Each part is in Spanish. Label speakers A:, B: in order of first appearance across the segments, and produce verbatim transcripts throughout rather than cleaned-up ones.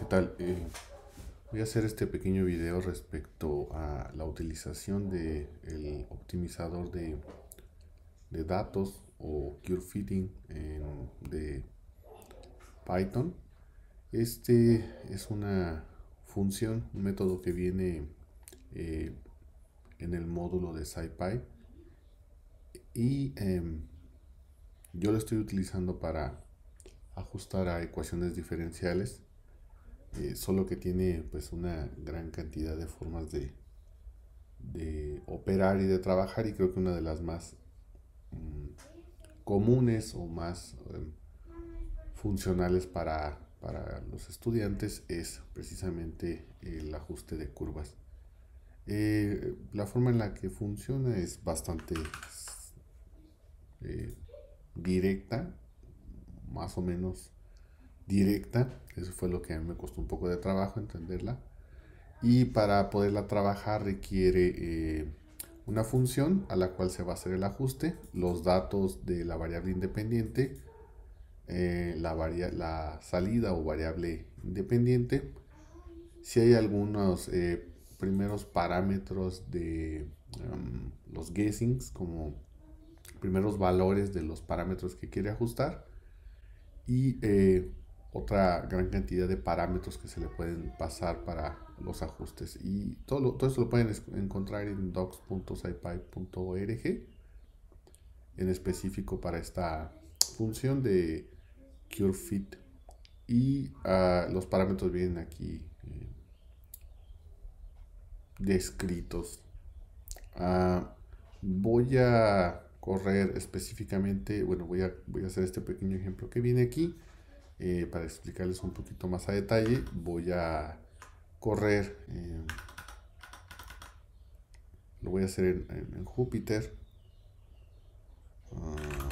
A: tal? Eh, voy a hacer este pequeño video respecto a la utilización de el optimizador de, de datos o curefitting en- de Python. Este es una función, un método que viene eh, en el módulo de SciPy y em, yo lo estoy utilizando para ajustar a ecuaciones diferenciales, eh, solo que tiene pues una gran cantidad de formas de, de operar y de trabajar, y creo que una de las más mm, comunes o más eh, funcionales para, para los estudiantes es precisamente el ajuste de curvas. Eh, la forma en la que funciona es bastante eh, directa, más o menos directa. Eso fue lo que a mí me costó un poco de trabajo entenderla. Y para poderla trabajar requiere eh, una función a la cual se va a hacer el ajuste, los datos de la variable independiente, eh, la, varia la salida o variable independiente, si hay algunos eh, primeros parámetros de um, los guessings, como primeros valores de los parámetros que quiere ajustar, y eh, otra gran cantidad de parámetros que se le pueden pasar para los ajustes. Y todo, lo, todo eso lo pueden encontrar en docs punto scipy punto org, en específico para esta función de curefit. Y uh, los parámetros vienen aquí eh, descritos. Uh, voy a correr específicamente, bueno, voy a, voy a hacer este pequeño ejemplo que viene aquí. Eh, para explicarles un poquito más a detalle, voy a correr, eh, lo voy a hacer en, en, en Jupyter. Uh,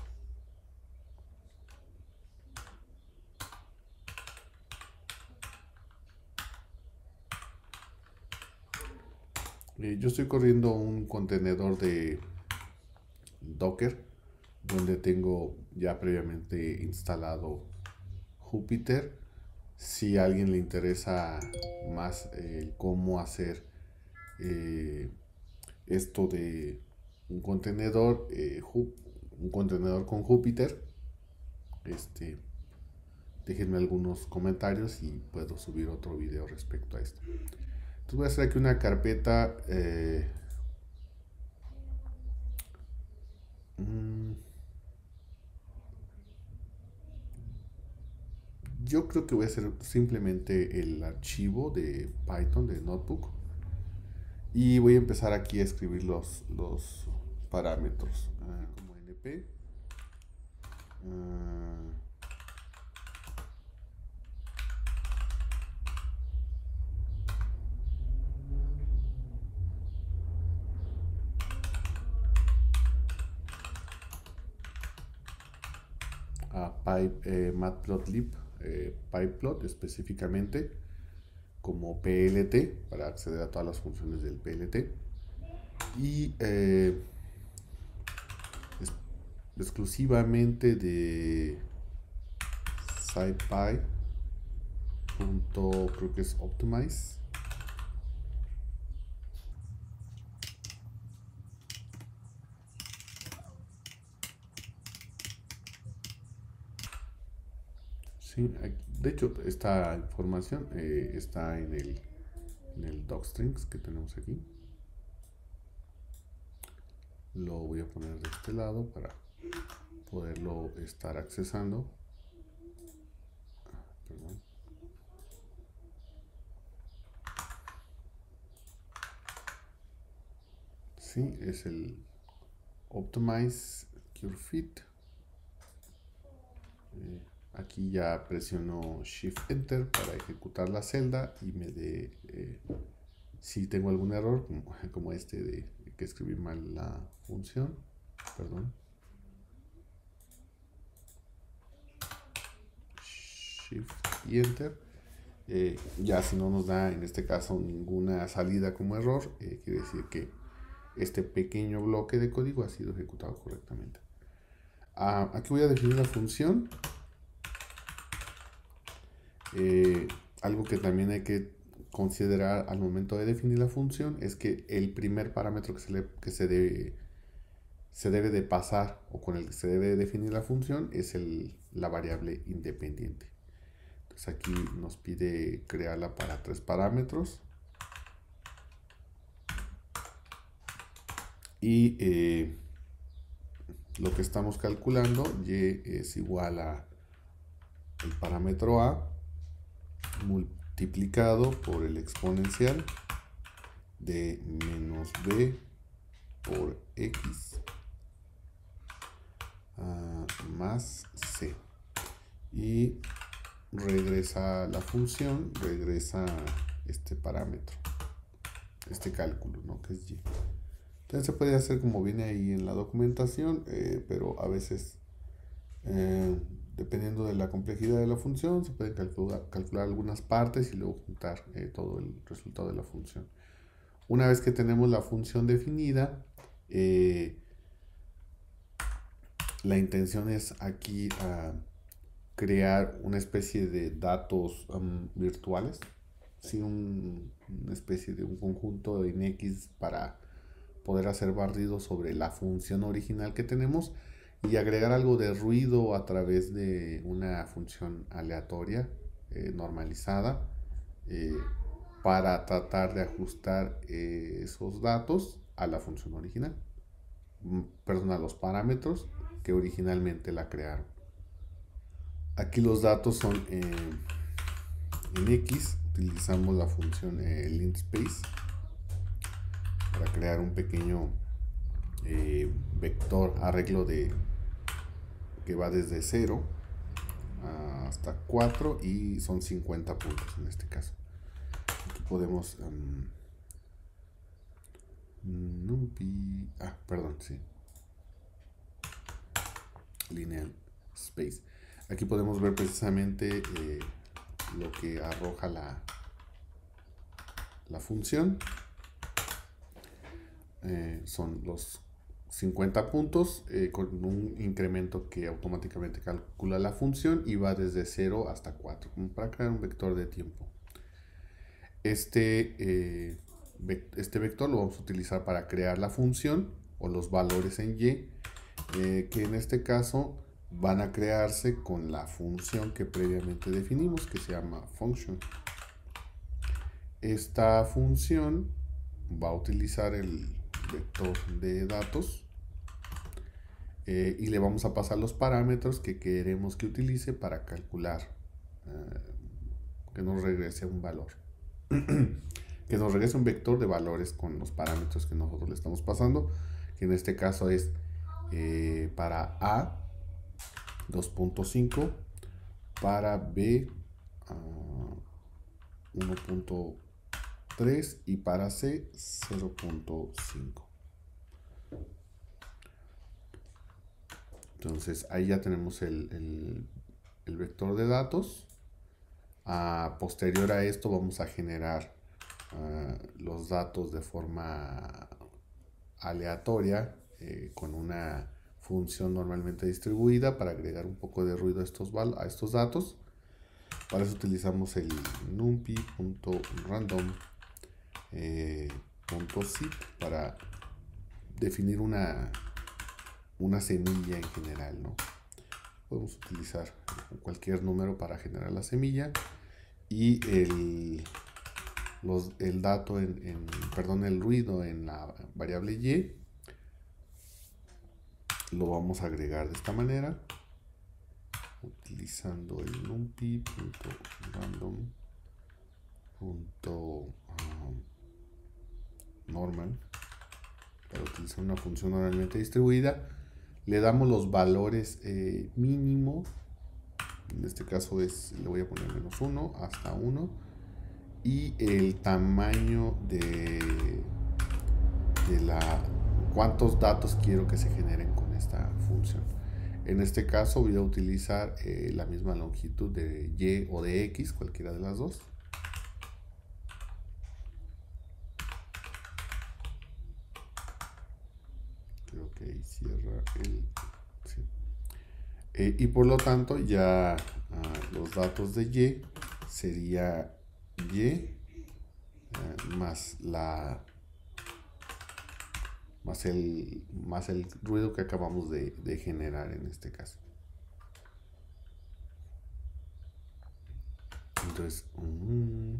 A: eh, yo estoy corriendo un contenedor de Docker donde tengo ya previamente instalado Jupyter. Si a alguien le interesa más eh, cómo hacer eh, esto de un contenedor, eh, un contenedor con Jupyter, este, déjenme algunos comentarios y puedo subir otro video respecto a esto. Entonces voy a hacer aquí una carpeta. Eh, mmm, yo creo que voy a hacer simplemente el archivo de Python de Notebook. Y voy a empezar aquí a escribir los, los parámetros. Uh, como np. Uh, a pipe, eh, matplotlib, eh, pyplot específicamente, como plt, para acceder a todas las funciones del plt. Y eh, es, exclusivamente de scipy punto, creo que es optimize. Sí, de hecho, esta información eh, está en el, en el docstrings que tenemos aquí. Lo voy a poner de este lado para poderlo estar accesando. Perdón. Sí, es el Optimize curefit. Eh, aquí ya presiono Shift Enter para ejecutar la celda y me dé eh, si tengo algún error, como, como este de que escribí mal la función. Perdón. Shift y Enter. Eh, ya si no nos da en este caso ninguna salida como error, eh, quiere decir que este pequeño bloque de código ha sido ejecutado correctamente. Ah, aquí voy a definir la función. Eh, algo que también hay que considerar al momento de definir la función es que el primer parámetro que se, le, que se, debe, se debe de pasar o con el que se debe de definir la función es el, la variable independiente. Entonces aquí nos pide crearla para tres parámetros. Y eh, lo que estamos calculando, y es igual a el parámetro a multiplicado por el exponencial de menos b por x uh, más c. Y regresa la función, regresa este parámetro, este cálculo, ¿no? Que es y. Entonces se puede hacer como viene ahí en la documentación, eh, pero a veces, eh, dependiendo de la complejidad de la función, se pueden calcular, calcular algunas partes y luego juntar eh, todo el resultado de la función. Una vez que tenemos la función definida, eh, la intención es aquí uh, crear una especie de datos um, virtuales, ¿sí? un, una especie de un conjunto en X para poder hacer barrido sobre la función original que tenemos y agregar algo de ruido a través de una función aleatoria eh, normalizada eh, para tratar de ajustar eh, esos datos a la función original, perdón, a los parámetros que originalmente la crearon. Aquí los datos son eh, en X, utilizamos la función eh, linspace para crear un pequeño eh, vector arreglo de que va desde cero hasta cuatro y son cincuenta puntos en este caso. Aquí podemos um, numpy, ah, perdón, sí, lineal space. Aquí podemos ver precisamente eh, lo que arroja la, la función. Eh, son los cincuenta puntos eh, con un incremento que automáticamente calcula la función y va desde cero hasta cuatro, como para crear un vector de tiempo. Este, eh, este vector lo vamos a utilizar para crear la función o los valores en y, eh, que en este caso van a crearse con la función que previamente definimos, que se llama function. Esta función va a utilizar el vector de datos eh, y le vamos a pasar los parámetros que queremos que utilice para calcular, eh, que nos regrese un valor, que nos regrese un vector de valores con los parámetros que nosotros le estamos pasando, que en este caso es eh, para A dos punto cinco, para B uh, uno punto tres y para C cero punto cinco. Entonces ahí ya tenemos el, el, el vector de datos. Uh, posterior a esto vamos a generar uh, los datos de forma aleatoria eh, con una función normalmente distribuida para agregar un poco de ruido a estos, a estos datos. Para eso utilizamos el numpy.random eh, .zip para definir una una semilla en general, ¿no? Podemos utilizar cualquier número para generar la semilla y el, los, el dato en, en, perdón, el ruido en la variable y lo vamos a agregar de esta manera utilizando el numpy.random.normal para utilizar una función normalmente distribuida. Le damos los valores eh, mínimo, en este caso es, le voy a poner menos uno hasta uno, y el tamaño de, de la, cuántos datos quiero que se generen con esta función. En este caso voy a utilizar eh, la misma longitud de y o de x, cualquiera de las dos. Creo que ahí cierra el... Sí. Eh, y por lo tanto ya uh, los datos de y sería Y eh, más la más el más el ruido que acabamos de, de generar en este caso. Entonces um,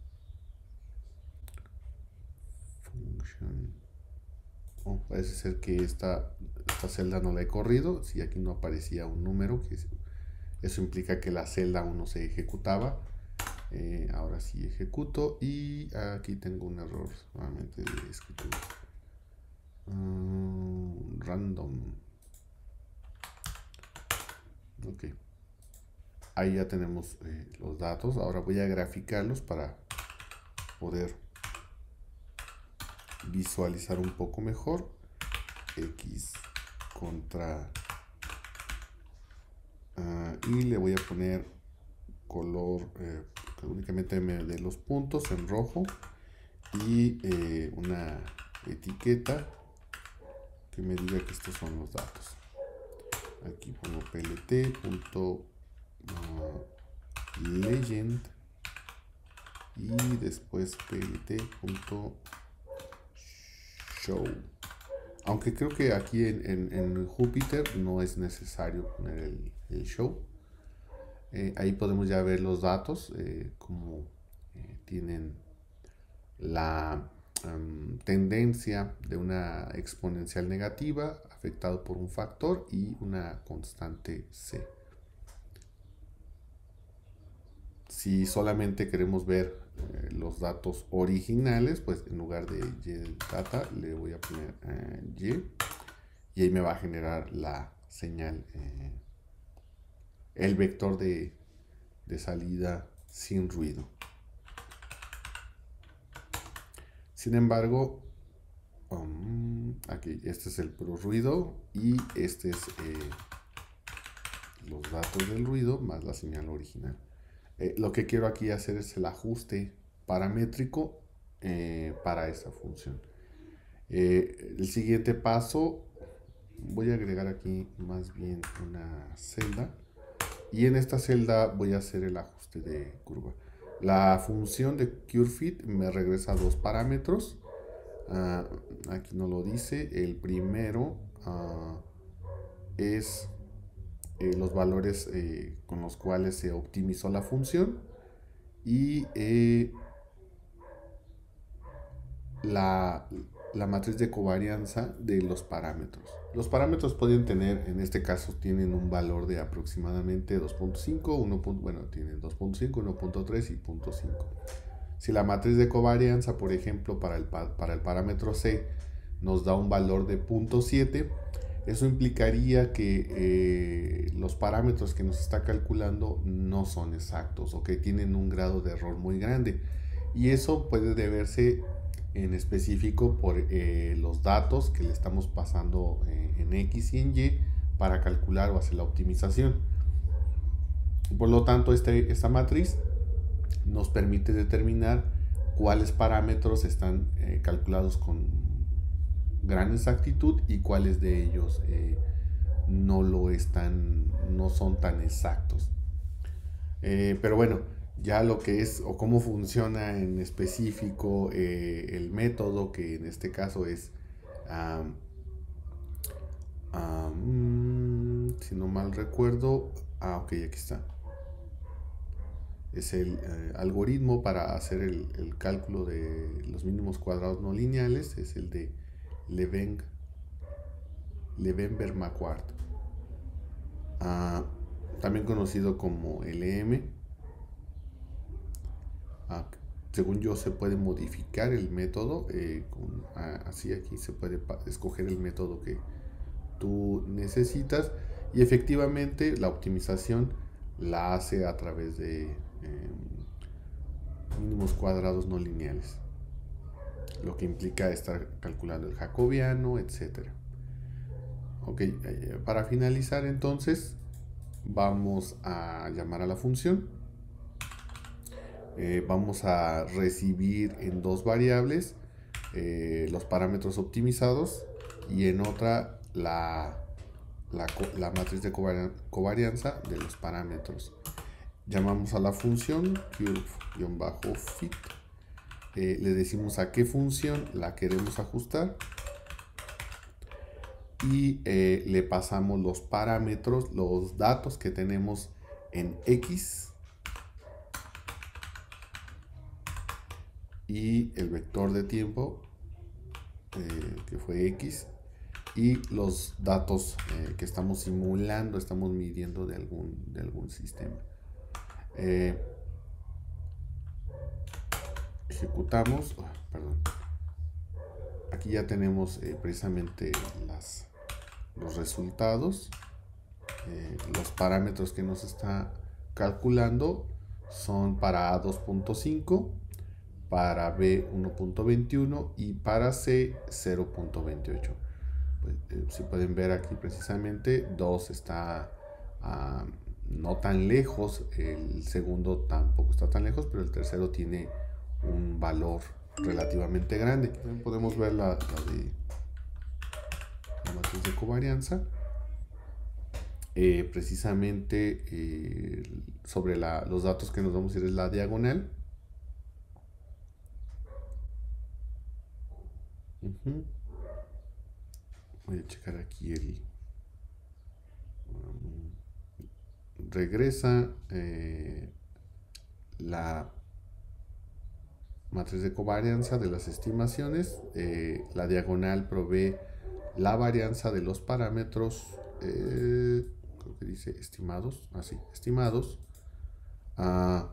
A: function, oh, parece ser que esta, esta celda no la he corrido. Si aquí no aparecía un número, que eso implica que la celda aún no se ejecutaba. Eh, ahora sí ejecuto y aquí tengo un error nuevamente de escritura. Uh, random. Ok. Ahí ya tenemos eh, los datos. Ahora voy a graficarlos para poder visualizar un poco mejor. X contra uh, y le voy a poner color eh, que únicamente me dé los puntos en rojo y eh, una etiqueta que me diga que estos son los datos. Aquí pongo plt. Uh, legend y después plt.show, aunque creo que aquí en, en, en Jupyter no es necesario poner el, el show. Eh, ahí podemos ya ver los datos eh, como eh, tienen la um, tendencia de una exponencial negativa afectado por un factor y una constante C. Si solamente queremos ver eh, los datos originales, pues en lugar de y-data le voy a poner eh, y y ahí me va a generar la señal, eh, el vector de, de salida sin ruido. Sin embargo, um, aquí este es el puro ruido y este es eh, los datos del ruido más la señal original. Eh, lo que quiero aquí hacer es el ajuste paramétrico eh, para esta función. Eh, el siguiente paso, voy a agregar aquí más bien una celda y en esta celda voy a hacer el ajuste de curva. La función de curveFit me regresa dos parámetros. Uh, aquí no lo dice. El primero uh, es Eh, los valores eh, con los cuales se optimizó la función y eh, la, la matriz de covarianza de los parámetros. Los parámetros pueden tener, en este caso tienen un valor de aproximadamente dos punto cinco, uno, bueno, tienen dos punto cinco, uno punto tres y punto cinco. Si la matriz de covarianza, por ejemplo, para el, para el parámetro C nos da un valor de punto siete, eso implicaría que eh, los parámetros que nos está calculando no son exactos o que tienen un grado de error muy grande. Y eso puede deberse en específico por eh, los datos que le estamos pasando eh, en X y en Y para calcular o hacer la optimización. Por lo tanto, este, esta matriz nos permite determinar cuáles parámetros están eh, calculados con gran exactitud y cuáles de ellos eh, no lo están, no son tan exactos. Eh, pero bueno, ya lo que es o cómo funciona en específico eh, el método, que en este caso es, um, um, si no mal recuerdo, ah, ok, aquí está. Es el eh, algoritmo para hacer el, el cálculo de los mínimos cuadrados no lineales, es el de Levenberg-Marquardt, uh, también conocido como L M. Uh, según yo se puede modificar el método, eh, con, uh, así aquí se puede escoger el método que tú necesitas y efectivamente la optimización la hace a través de eh, mínimos cuadrados no lineales, lo que implica estar calculando el jacobiano, etcétera. Ok, para finalizar entonces vamos a llamar a la función. Eh, vamos a recibir en dos variables eh, los parámetros optimizados y en otra la, la, la matriz de covarianza de los parámetros. llamamos a la función curve-fit, eh, le decimos a qué función la queremos ajustar y eh, le pasamos los parámetros, los datos que tenemos en X y el vector de tiempo eh, que fue X y los datos eh, que estamos simulando, estamos midiendo de algún, de algún sistema. Eh, ejecutamos, oh, perdón, aquí ya tenemos eh, precisamente las, los resultados, eh, los parámetros que nos está calculando son para A dos punto cinco, para B uno punto veintiuno y para C cero punto veintiocho. Pues, eh, si pueden ver aquí precisamente dos está uh, no tan lejos, el segundo tampoco está tan lejos, pero el tercero tiene un valor relativamente grande. Podemos ver la, la de la matriz de covarianza. Eh, precisamente eh, sobre la, los datos que nos vamos a ir es la diagonal. Uh-huh. Voy a checar aquí el um, regresa eh, la matriz de covarianza de las estimaciones. Eh, la diagonal provee la varianza de los parámetros, eh, creo que dice estimados, así, ah, estimados. Uh,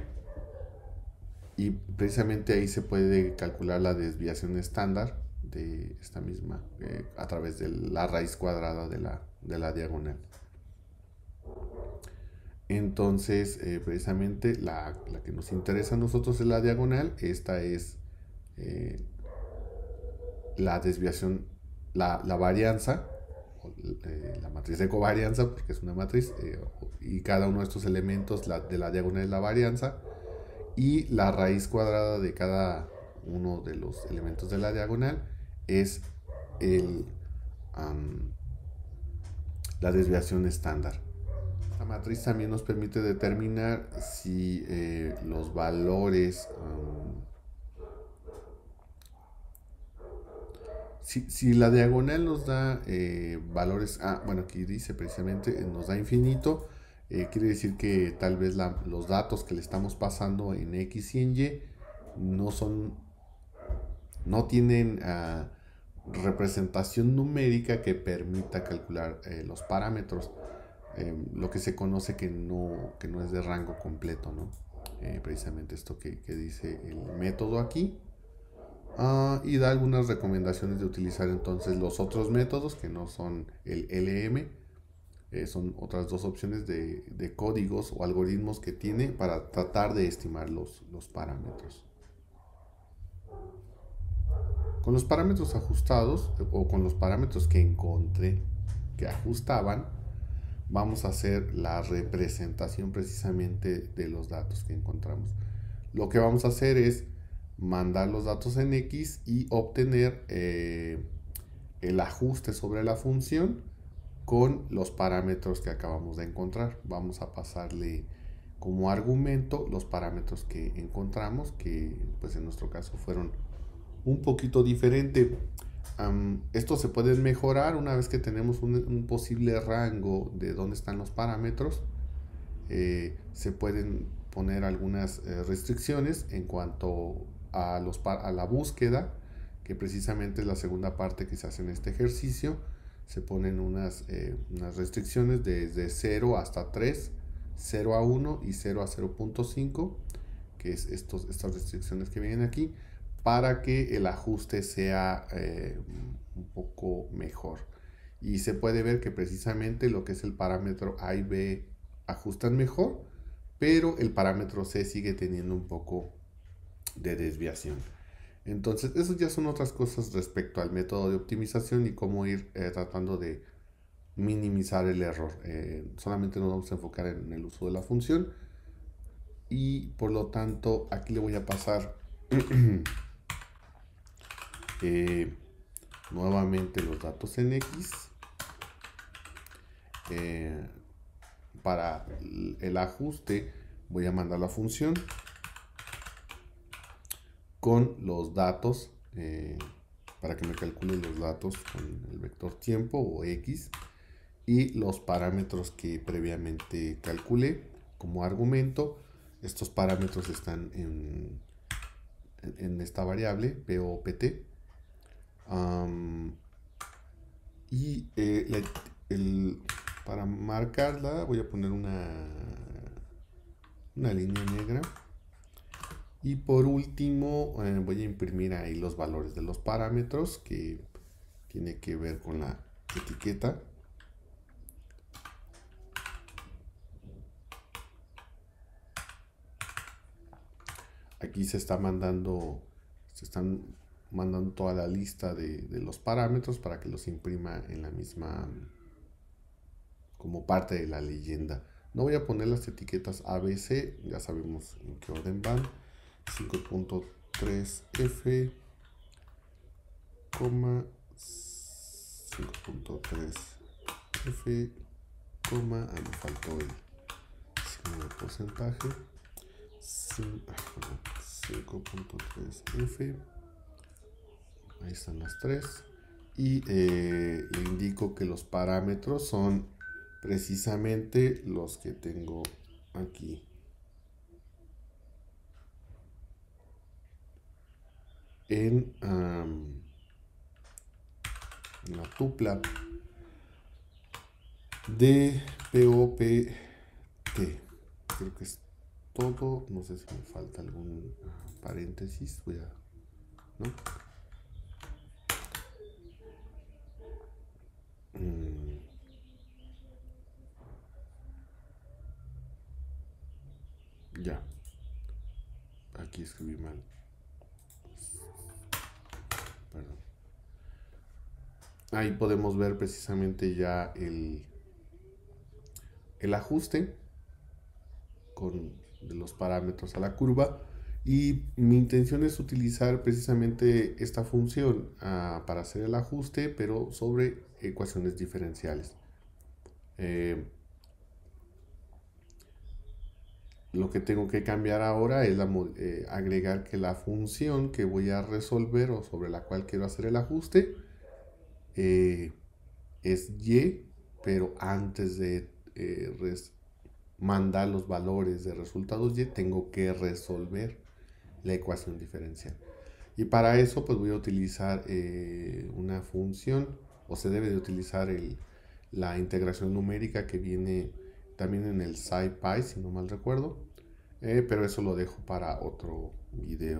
A: y precisamente ahí se puede calcular la desviación estándar de esta misma eh, a través de la raíz cuadrada de la, de la diagonal. Entonces eh, precisamente la, la que nos interesa a nosotros es la diagonal. Esta es eh, la desviación, la, la varianza, eh, la matriz de covarianza, porque es una matriz, eh, y cada uno de estos elementos la, de la diagonal es la varianza, y la raíz cuadrada de cada uno de los elementos de la diagonal es el, um, la desviación estándar. La matriz también nos permite determinar si eh, los valores, um, si, si la diagonal nos da eh, valores, ah, bueno, aquí dice precisamente, nos da infinito, eh, quiere decir que tal vez la, los datos que le estamos pasando en X y en Y no son, no tienen uh, representación numérica que permita calcular eh, los parámetros. Eh, lo que se conoce que no, que no es de rango completo, ¿no? Eh, precisamente esto que, que dice el método aquí. Uh, y da algunas recomendaciones de utilizar entonces los otros métodos que no son el L M. Eh, son otras dos opciones de, de códigos o algoritmos que tiene para tratar de estimar los, los parámetros. Con los parámetros ajustados o con los parámetros que encontré que ajustaban, vamos a hacer la representación precisamente de los datos que encontramos. Lo que vamos a hacer es mandar los datos en X y obtener eh, el ajuste sobre la función con los parámetros que acabamos de encontrar. Vamos a pasarle como argumento los parámetros que encontramos, que pues en nuestro caso fueron un poquito diferente. Um, esto se puede mejorar una vez que tenemos un, un posible rango de dónde están los parámetros. Eh, se pueden poner algunas eh, restricciones en cuanto a, los, a la búsqueda, que precisamente es la segunda parte que se hace en este ejercicio. Se ponen unas, eh, unas restricciones desde cero hasta tres, cero a uno y cero a cero punto cinco, que es estos, estas restricciones que vienen aquí, para que el ajuste sea eh, un poco mejor. Y se puede ver que precisamente lo que es el parámetro A y B ajustan mejor, pero el parámetro C sigue teniendo un poco de desviación. Entonces, eso ya son otras cosas respecto al método de optimización y cómo ir eh, tratando de minimizar el error. Eh, solamente nos vamos a enfocar en el uso de la función y por lo tanto aquí le voy a pasar Eh, nuevamente los datos en X eh, para el ajuste. voy a mandar la función con los datos eh, para que me calcule los datos con el vector tiempo o X y los parámetros que previamente calculé como argumento. Estos parámetros están en, en, en esta variable P O P T. Um, y eh, la, el, para marcarla voy a poner una, una línea negra. Y por último eh, voy a imprimir ahí los valores de los parámetros que tiene que ver con la etiqueta. Aquí se está mandando, se están mandando toda la lista de, de los parámetros para que los imprima en la misma, como parte de la leyenda. No voy a poner las etiquetas A B C, ya sabemos en qué orden van. cinco punto tres F, cinco punto tres F, coma, ah, me faltó el signo de porcentaje, cinco punto tres F, ahí están las tres, y eh, le indico que los parámetros son precisamente los que tengo aquí. En, um, en la tupla de P O P T. Creo que es todo. No sé si me falta algún paréntesis. Voy a. ¿No? Mm. Ya. Aquí escribí mal. Perdón. Ahí podemos ver precisamente ya el, el ajuste con de los parámetros a la curva, y mi intención es utilizar precisamente esta función uh, para hacer el ajuste, pero sobre ecuaciones diferenciales. Eh, lo que tengo que cambiar ahora es la, eh, agregar que la función que voy a resolver o sobre la cual quiero hacer el ajuste eh, es y, pero antes de eh, mandar los valores de resultados y tengo que resolver la ecuación diferencial, y para eso pues voy a utilizar eh, una función, o se debe de utilizar el, la integración numérica que viene también en el SciPy, si no mal recuerdo, eh, pero eso lo dejo para otro video.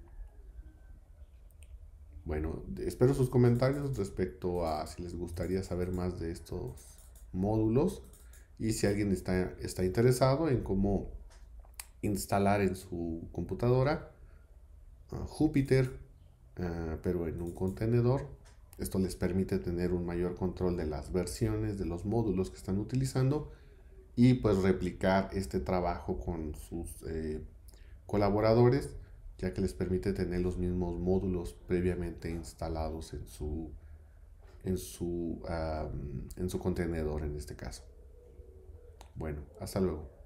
A: Bueno, espero sus comentarios respecto a si les gustaría saber más de estos módulos, y si alguien está, está interesado en cómo instalar en su computadora uh, Jupyter, uh, pero en un contenedor. Esto les permite tener un mayor control de las versiones de los módulos que están utilizando, y pues replicar este trabajo con sus eh, colaboradores, ya que les permite tener los mismos módulos previamente instalados en su en su, um, en su contenedor en este caso. Bueno, hasta luego.